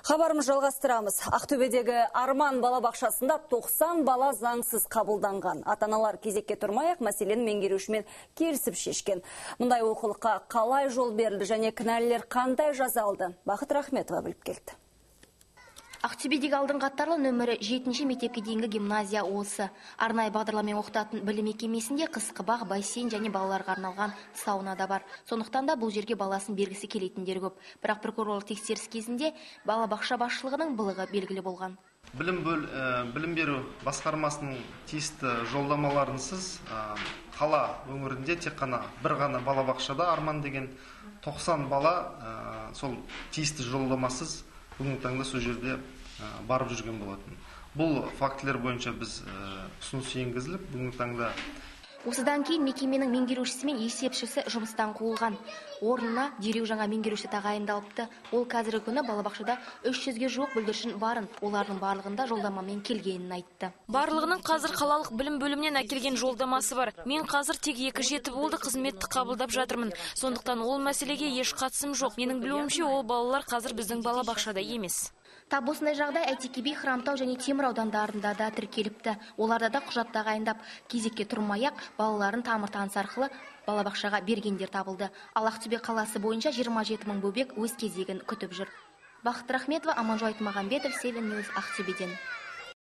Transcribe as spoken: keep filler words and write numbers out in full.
Хабарымыз жалғастырамыз. Ақтөбедегі Арман балабақшасында тоқсан бала заңсыз қабылданған. Ата-аналар кезекке тұрмай-ақ мәселені меңгерушімен келісіп шешкен. Мұндай олқылыққа қалай жол берілді және кінәлілер қандай жаза алды? Бақыт Рахметова біліп келді. Ақтөбедегі алдыңғы аттарлы нөмірі жетінші мектепке дейінгі гимназия осы. Арнайы бағдарламамен оқытатын білім мекемесінде қысқы бақ, бассейн және балаларға арналған сауна да бар. Сондықтан да бұл жерге баласын бергісі келетіндер көп. Бірақ прокурорлық тексеріс кезінде балабақша басшылығының былығы белгілі болған. Білім, бөл, ә, білім беру басқармасының тиісті жолдамаларынсыз ә, қала өңірінде тек қана бір ғана балабақшада Арман деген тоқсан бала ә, сол тиісті жолдамасыз бүгінгі таңда сол жерде барып жүрген болатын. Бұл фактілер бойынша біз ұсыныс енгізіліп, бүгінгі таңда осыдан кейін мекеменің меңгерушісі мен есепшісі жұмыстан қуылған. Орнына дереу жаңа меңгеруші тағайындалыпты. Ол қазіргі күні балабақшада үш жүзге жуық бүлдіршін барын, олардың барлығында жолдамамен келгенін айтты. Барлығының қазір қалалық білім бөлімінен әкелген жолдамасы бар. Мен қазір тек екі жеті болды қызметті қабылдап жатырмын. Сондықтан ол мәселеге еш қатысым жоқ. Менің білуімше, ол балалар қазір біздің балабақшада емес. Тап осындай жағдай Әйтеке би, Хромтау және Темір аудандарында да тіркеліпті. Оларда да құжат тағайындап, кезекке тұрмай-ақ балаларын тамыр-таныс арқылы балабақшаға бергендер табылды. Ал Ақтөбе қаласы бойынша жиырма жеті мың бөбек өз кезегін күтіп жүр. Бақыт Рахметова, Аманжол Айтмағамбетов, Seven News, Ақтөбеден.